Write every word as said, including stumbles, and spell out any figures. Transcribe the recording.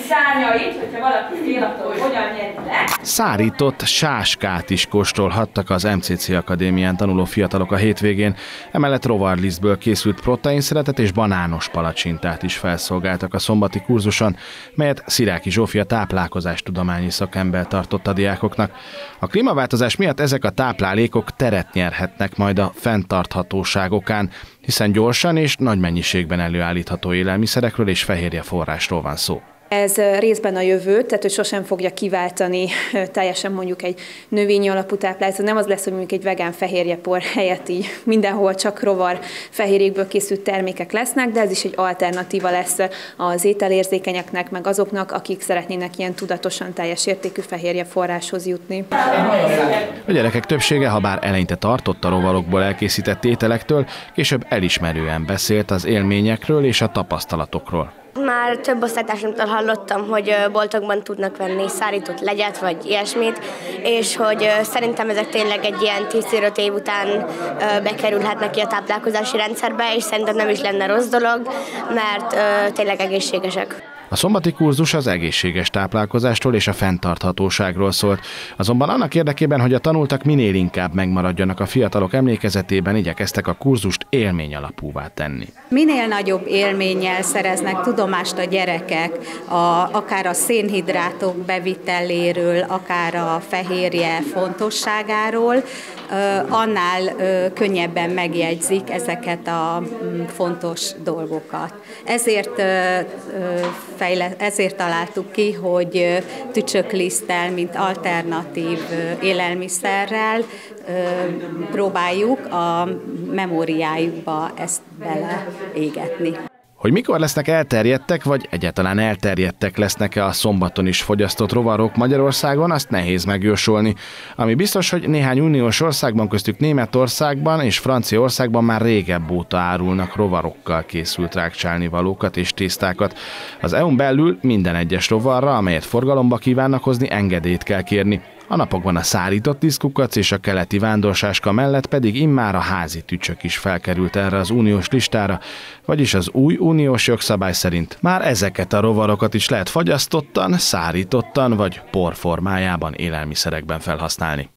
szárnyait, hogyha valaki fél, attól, hogy hogyan nyeri le. Szárított sáskát is kóstolhattak az em cé cé Akadémián tanuló fiatalok a hétvégén, emellett rovarlisztből készült proteinszeletet és banános palacsintát is felszolgáltak a szombati kurzuson, melyet Sziráki Zsófia táplálkozástudományi szakember tartott a diákoknak. A klímaváltozás miatt ezek a táplálékok teret nyerhetnek majd a fenntarthatóság okán, hiszen gyorsan és nagy mennyiségben előállítható élelmiszerekről és fehérjeforrásról van szó. Ez részben a jövő, tehát hogy sosem fogja kiváltani teljesen mondjuk egy növényi alapú táplálékot. Nem az lesz, hogy mondjuk egy vegán fehérjepor helyett így mindenhol csak rovar fehérjékből készült termékek lesznek, de ez is egy alternatíva lesz az ételérzékenyeknek, meg azoknak, akik szeretnének ilyen tudatosan teljes értékű fehérjeforráshoz jutni. A gyerekek többsége, ha bár eleinte tartott a rovarokból elkészített ételektől, később elismerően beszélt az élményekről és a tapasztalatokról. Már több osztálytársamtól hallottam, hogy boltokban tudnak venni szárított legyet, vagy ilyesmit, és hogy szerintem ezek tényleg egy ilyen tíz-tizenöt év után bekerülhetnek ki a táplálkozási rendszerbe, és szerintem nem is lenne rossz dolog, mert tényleg egészségesek. A szombati kurzus az egészséges táplálkozástól és a fenntarthatóságról szólt. Azonban annak érdekében, hogy a tanultak minél inkább megmaradjanak a fiatalok emlékezetében, igyekeztek a kurzust élmény alapúvá tenni. Minél nagyobb élménnyel szereznek tudomást a gyerekek, a, akár a szénhidrátok beviteléről, akár a fehérje fontosságáról, annál könnyebben megjegyzik ezeket a fontos dolgokat. Ezért, ezért találtuk ki, hogy tücsökliszttel, mint alternatív élelmiszerrel próbáljuk a memóriájukba ezt beleégetni. Hogy mikor lesznek elterjedtek, vagy egyáltalán elterjedtek lesznek-e a szombaton is fogyasztott rovarok Magyarországon, azt nehéz megjósolni. Ami biztos, hogy néhány uniós országban, köztük Németországban és Franciaországban már régebb óta árulnak rovarokkal készült rágcsálnivalókat és tésztákat. Az é u-n belül minden egyes rovarra, amelyet forgalomba kívánnak hozni, engedélyt kell kérni. A napokban a szárított diszkukac és a keleti vándorsáska mellett pedig immár a házi tücsök is felkerült erre az uniós listára, vagyis az új uniós jogszabály szerint már ezeket a rovarokat is lehet fagyasztottan, szárítottan vagy por formájában élelmiszerekben felhasználni.